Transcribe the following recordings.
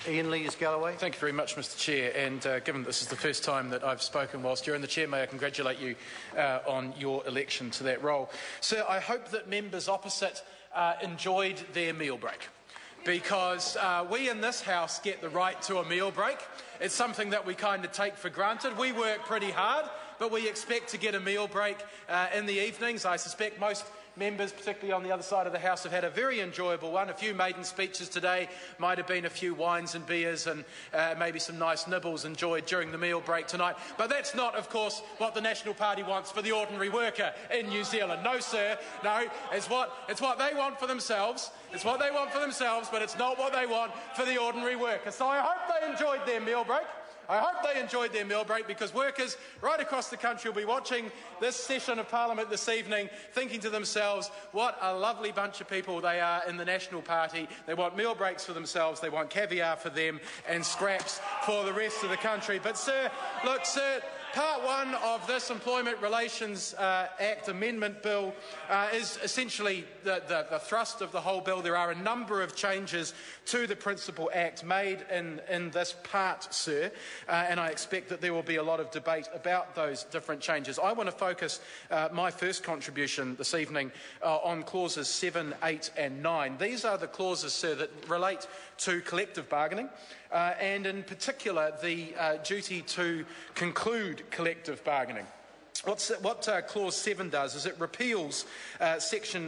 Ian Lees-Galloway. Thank you very much, Mr Chair, and given this is the first time that I've spoken whilst you're in the Chair, may I congratulate you on your election to that role. Sir, I hope that members opposite enjoyed their meal break, because we in this House get the right to a meal break. It's something that we kind of take for granted. We work pretty hard, but we expect to get a meal break in the evenings. I suspect most members, particularly on the other side of the House, have had a very enjoyable one. A few maiden speeches today, might have been a few wines and beers and maybe some nice nibbles enjoyed during the meal break tonight. But that's not, of course, what the National Party wants for the ordinary worker in New Zealand. No, sir, no, it's what they want for themselves. It's what they want for themselves, but it's not what they want for the ordinary worker. So I hope they enjoyed their meal break. I hope they enjoyed their meal break, because workers right across the country will be watching this session of Parliament this evening thinking to themselves, what a lovely bunch of people they are in the National Party. They want meal breaks for themselves, they want caviar for them and scraps for the rest of the country. But sir, look sir, Part 1 of this Employment Relations Act Amendment Bill is essentially the thrust of the whole bill. There are a number of changes to the Principal Act made in this part, sir, and I expect that there will be a lot of debate about those different changes. I want to focus my first contribution this evening on clauses 7, 8 and 9. These are the clauses, sir, that relate to collective bargaining, and in particular the duty to conclude collective bargaining. What Clause 7 does is it repeals Section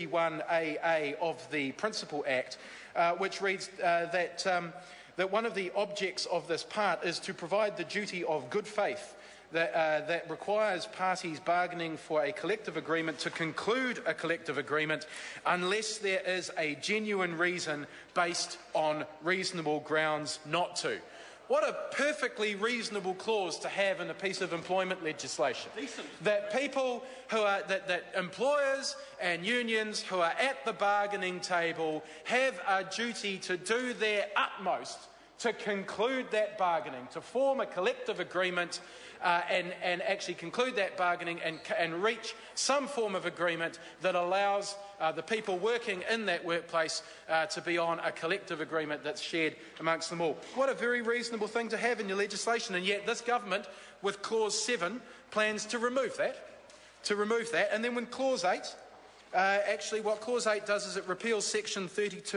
31AA of the Principal Act, which reads that one of the objects of this part is to provide the duty of good faith that requires parties bargaining for a collective agreement to conclude a collective agreement unless there is a genuine reason based on reasonable grounds not to. What a perfectly reasonable clause to have in a piece of employment legislation. Decent. That people who are, that employers and unions who are at the bargaining table have a duty to do their utmost to conclude that bargaining, to form a collective agreement and actually conclude that bargaining and reach some form of agreement that allows the people working in that workplace to be on a collective agreement that's shared amongst them all. What a very reasonable thing to have in your legislation, and yet this government, with Clause 7, plans to remove that. And then when Clause 8, actually what Clause 8 does is it repeals Section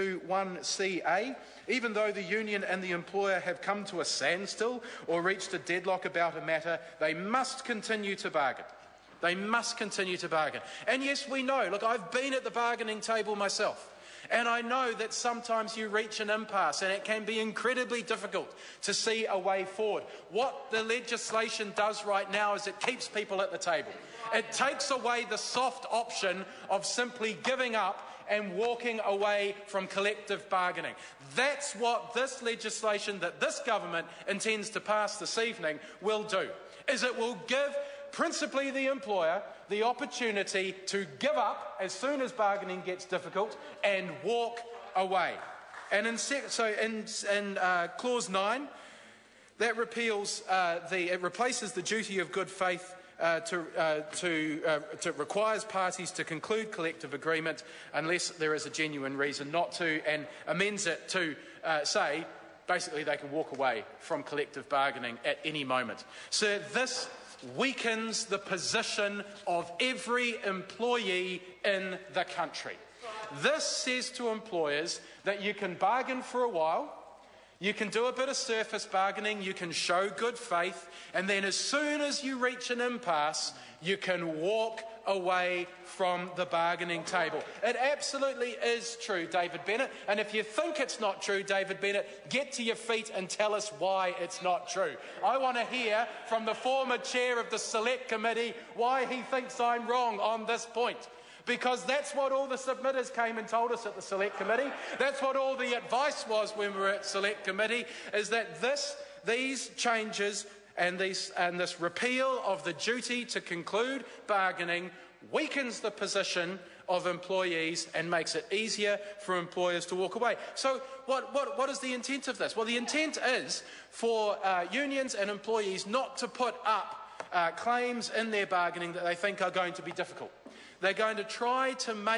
32(1)(ca). Even though the union and the employer have come to a standstill or reached a deadlock about a matter, they must continue to bargain. They must continue to bargain. And yes, we know, look, I've been at the bargaining table myself, and I know that sometimes you reach an impasse and it can be incredibly difficult to see a way forward. What the legislation does right now is it keeps people at the table. It takes away the soft option of simply giving up and walking away from collective bargaining. That's what this legislation that this government intends to pass this evening will do, is it will give principally the employer the opportunity to give up as soon as bargaining gets difficult and walk away. And in Clause 9, that it replaces the duty of good faith to requires parties to conclude collective agreement unless there is a genuine reason not to, and amends it to say basically they can walk away from collective bargaining at any moment. So this weakens the position of every employee in the country. This says to employers that you can bargain for a while, you can do a bit of surface bargaining, you can show good faith, and then as soon as you reach an impasse, you can walk away from the bargaining table. It absolutely is true, David Bennett, and if you think it's not true, David Bennett, get to your feet and tell us why it's not true. I want to hear from the former chair of the Select Committee why he thinks I'm wrong on this point. Because that's what all the submitters came and told us at the Select Committee. That's what all the advice was when we were at Select Committee, is that these changes and this repeal of the duty to conclude bargaining weakens the position of employees and makes it easier for employers to walk away. So what is the intent of this? Well, the intent is for unions and employees not to put up claims in their bargaining that they think are going to be difficult. They're going to try to make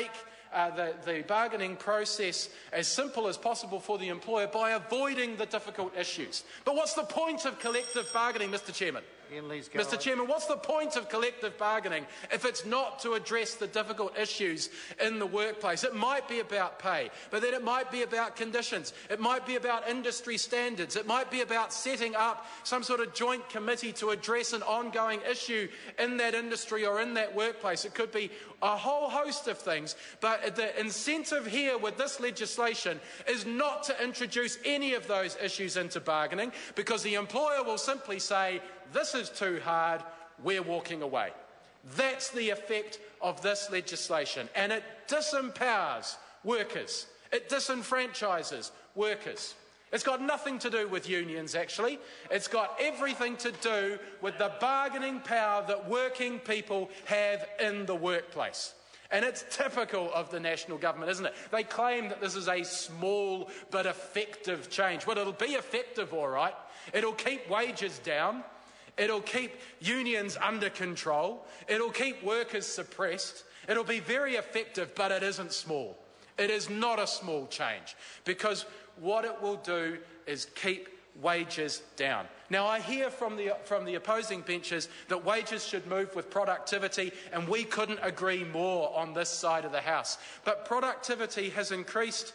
the bargaining process as simple as possible for the employer by avoiding the difficult issues. But what's the point of collective bargaining, Mr Chairman? Mr Chairman, what's the point of collective bargaining if it's not to address the difficult issues in the workplace? It might be about pay, but then it might be about conditions. It might be about industry standards. It might be about setting up some sort of joint committee to address an ongoing issue in that industry or in that workplace. It could be a whole host of things, but the incentive here with this legislation is not to introduce any of those issues into bargaining, because the employer will simply say, this is too hard, we're walking away. That's the effect of this legislation, and it disempowers workers. It disenfranchises workers. It's got nothing to do with unions, actually. It's got everything to do with the bargaining power that working people have in the workplace. And it's typical of the national government, isn't it? They claim that this is a small but effective change. Well, it'll be effective, all right. It'll keep wages down. It'll keep unions under control. It'll keep workers suppressed. It'll be very effective, but it isn't small. It is not a small change, because what it will do is keep wages down. Now, I hear from the opposing benches that wages should move with productivity, and we couldn't agree more on this side of the House. But productivity has increased.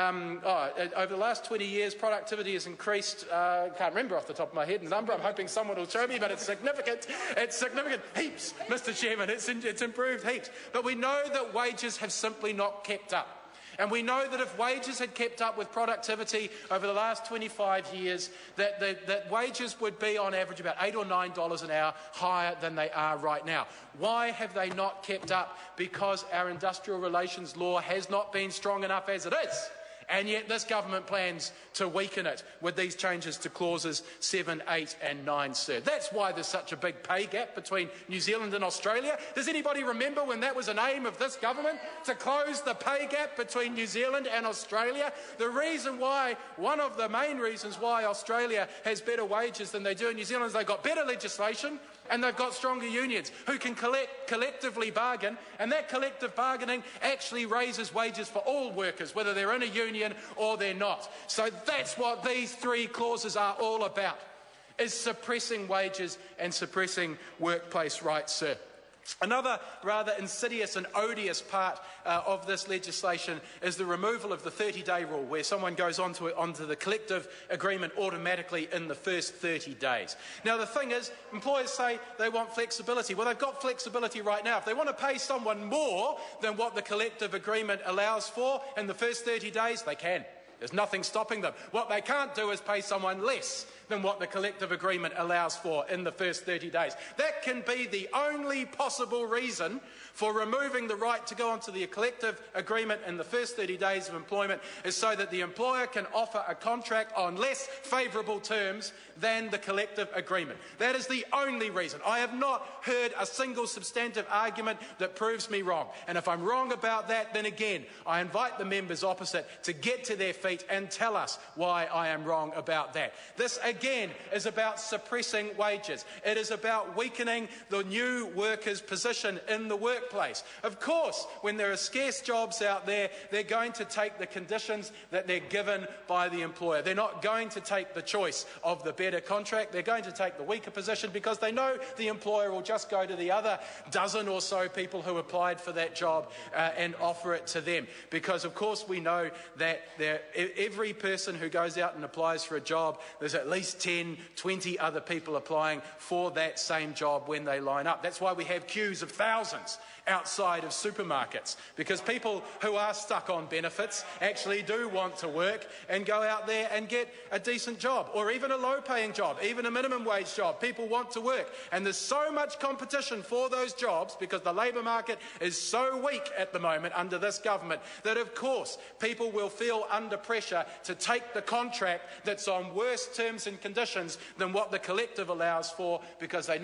Over the last 20 years, productivity has increased, I can't remember off the top of my head the number, I'm hoping someone will show me, but it's significant. It's significant. Heaps, Mr Chairman, it's improved heaps. But we know that wages have simply not kept up. And we know that if wages had kept up with productivity over the last 25 years, that wages would be on average about $8 or $9 an hour higher than they are right now. Why have they not kept up? Because our industrial relations law has not been strong enough as it is. And yet this government plans to weaken it with these changes to clauses 7, 8 and 9, sir. That's why there's such a big pay gap between New Zealand and Australia. Does anybody remember when that was an aim of this government, to close the pay gap between New Zealand and Australia? The reason why, one of the main reasons why Australia has better wages than they do in New Zealand is they've got better legislation and they've got stronger unions who can collectively bargain, and that collective bargaining actually raises wages for all workers, whether they're in a union or they're not. So that's what these three clauses are all about, is suppressing wages and suppressing workplace rights, sir. Another rather insidious and odious part of this legislation is the removal of the 30-day rule, where someone goes onto the collective agreement automatically in the first 30 days. Now, the thing is, employers say they want flexibility. Well, they've got flexibility right now. If they want to pay someone more than what the collective agreement allows for in the first 30 days, they can. There's nothing stopping them. What they can't do is pay someone less than what the collective agreement allows for in the first 30 days. That can be the only possible reason for removing the right to go onto the collective agreement in the first 30 days of employment, is so that the employer can offer a contract on less favourable terms than the collective agreement. That is the only reason. I have not heard a single substantive argument that proves me wrong. And if I'm wrong about that, then again, I invite the members opposite to get to their feet and tell us why I am wrong about that. This, again, is about suppressing wages. It is about weakening the new workers' position in the workplace. Of course, when there are scarce jobs out there, they're going to take the conditions that they're given by the employer. They're not going to take the choice of the better contract. They're going to take the weaker position, because they know the employer will just go to the other dozen or so people who applied for that job and offer it to them. Because, of course, we know that every person who goes out and applies for a job, there's at least 10, 20 other people applying for that same job when they line up. That's why we have queues of thousands outside of supermarkets, because people who are stuck on benefits actually do want to work and go out there and get a decent job, or even a low-paying job, even a minimum wage job. People want to work, and there's so much competition for those jobs because the labour market is so weak at the moment under this government that, of course, people will feel under pressure to take the contract that's on worse terms and conditions than what the collective allows for, because they know that the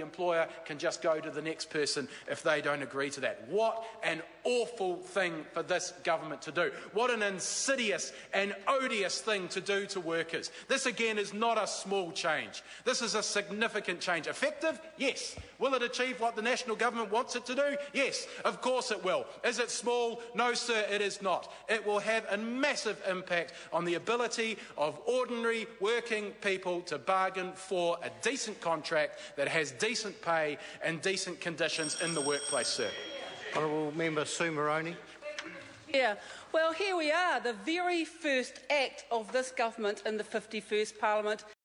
employer can just go to the next person if they don't agree to that. What an awful thing for this government to do. What an insidious and odious thing to do to workers. This again is not a small change. This is a significant change. Effective? Yes. Will it achieve what the national government wants it to do? Yes, of course it will. Is it small? No, sir, it is not. It will have a massive impact on the ability of ordinary working people to bargain for a decent contract that has decent pay and decent conditions in the workplace, sir. Honourable Member Sue Moroney. Yeah, well, here we are, the very first act of this government in the 51st Parliament